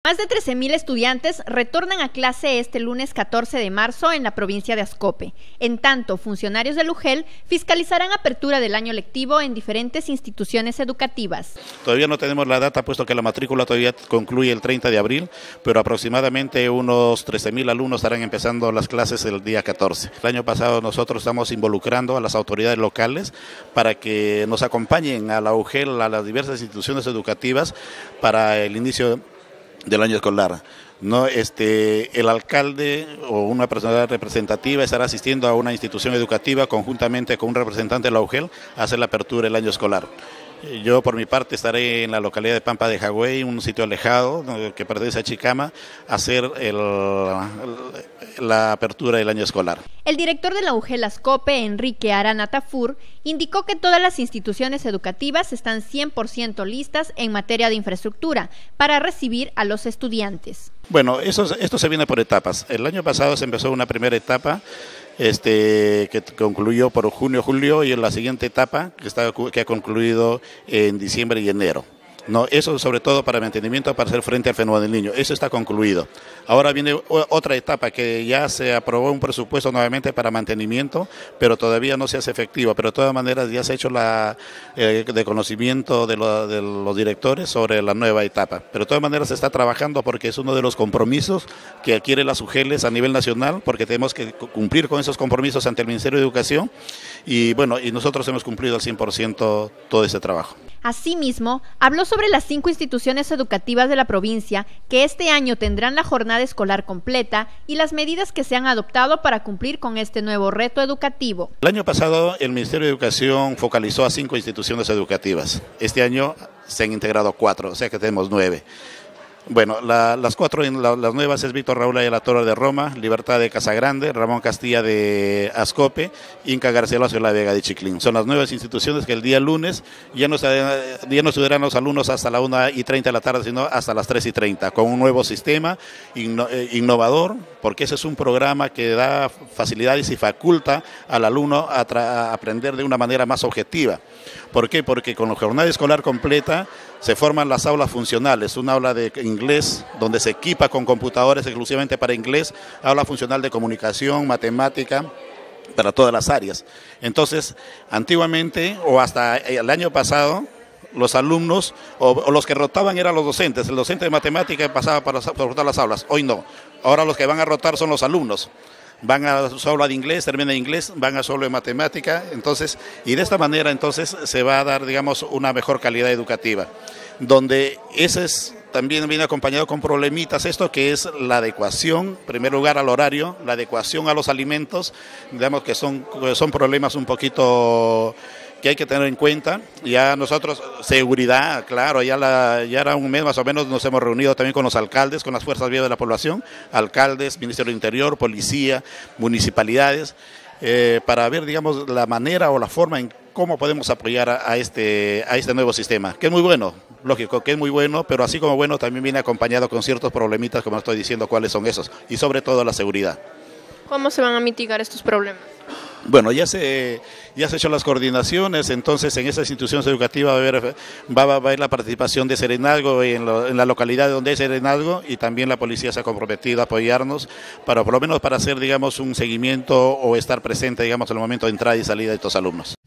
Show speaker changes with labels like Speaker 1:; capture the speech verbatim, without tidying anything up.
Speaker 1: Más de trece mil estudiantes retornan a clase este lunes catorce de marzo en la provincia de Ascope. En tanto, funcionarios del U G E L fiscalizarán apertura del año lectivo en diferentes instituciones educativas.
Speaker 2: Todavía no tenemos la data, puesto que la matrícula todavía concluye el treinta de abril, pero aproximadamente unos trece mil alumnos estarán empezando las clases el día catorce. El año pasado nosotros estamos involucrando a las autoridades locales para que nos acompañen a la U G E L, a las diversas instituciones educativas para el inicio del año escolar. No, este, el alcalde o una persona representativa estará asistiendo a una institución educativa conjuntamente con un representante de la U G E L a hacer la apertura del año escolar. Yo por mi parte estaré en la localidad de Pampa de Jagüey, un sitio alejado que pertenece a Chicama, a hacer el, la apertura del año escolar.
Speaker 1: El director de la U G E L Ascope, Enrique Arana Tafur, indicó que todas las instituciones educativas están cien por ciento listas en materia de infraestructura para recibir a los estudiantes.
Speaker 2: Bueno, eso, esto se viene por etapas. El año pasado se empezó una primera etapa Este, que concluyó por junio, julio, y en la siguiente etapa que, está, que ha concluido en diciembre y enero. No, eso sobre todo para mantenimiento, para hacer frente al fenómeno del niño. Eso está concluido. Ahora viene otra etapa que ya se aprobó un presupuesto nuevamente para mantenimiento, pero todavía no se hace efectivo. Pero de todas maneras ya se ha hecho la eh, de conocimiento de, lo, de los directores sobre la nueva etapa. Pero de todas maneras se está trabajando porque es uno de los compromisos que adquiere las U G E Ls a nivel nacional, porque tenemos que cumplir con esos compromisos ante el Ministerio de Educación y bueno, y nosotros hemos cumplido al cien por ciento todo ese trabajo.
Speaker 1: Asimismo, habló sobre las cinco instituciones educativas de la provincia que este año tendrán la jornada escolar completa y las medidas que se han adoptado para cumplir con este nuevo reto educativo.
Speaker 2: El año pasado el Ministerio de Educación focalizó a cinco instituciones educativas. Este año se han integrado cuatro, o sea que tenemos nueve. Bueno, la, las cuatro, la, las nuevas es Víctor Raúl de la Torre de Roma, Libertad de Casagrande, Ramón Castilla de Ascope, Inca García Lazo de la Vega de Chiclín. Son las nuevas instituciones que el día lunes ya no, ya no estudiarán los alumnos hasta la una y treinta de la tarde, sino hasta las tres y treinta, con un nuevo sistema inno, eh, innovador, porque ese es un programa que da facilidades y faculta al alumno a, a aprender de una manera más objetiva. ¿Por qué? Porque con la jornada escolar completa se forman las aulas funcionales, una aula de inglés donde se equipa con computadores exclusivamente para inglés, aula funcional de comunicación, matemática, para todas las áreas. Entonces, antiguamente o hasta el año pasado, los alumnos o, o los que rotaban eran los docentes. El docente de matemática pasaba para, para rotar las aulas, hoy no. Ahora los que van a rotar son los alumnos. Van a su aula de inglés, terminan en inglés, van a su aula de matemática, entonces, y de esta manera entonces se va a dar, digamos, una mejor calidad educativa, donde ese es, también viene acompañado con problemitas, esto que es la adecuación, en primer lugar al horario, la adecuación a los alimentos, digamos que son, son problemas un poquito que hay que tener en cuenta. Ya nosotros, seguridad, claro, ya, la, ya era un mes más o menos, nos hemos reunido también con los alcaldes, con las fuerzas vivas de la población, alcaldes, Ministerio del Interior, policía, municipalidades, eh, para ver, digamos, la manera o la forma en cómo podemos apoyar a, a, este, a este nuevo sistema, que es muy bueno, lógico, que es muy bueno, pero así como bueno también viene acompañado con ciertos problemitas, como estoy diciendo, cuáles son esos, y sobre todo la seguridad.
Speaker 3: ¿Cómo se van a mitigar estos problemas?
Speaker 2: Bueno, ya se ya se hecho las coordinaciones, entonces en esas instituciones educativas va a haber, va, va a haber la participación de Serenazgo en, lo, en la localidad donde hay Serenazgo, y también la policía se ha comprometido a apoyarnos, para por lo menos para hacer, digamos, un seguimiento o estar presente, digamos, en el momento de entrada y salida de estos alumnos.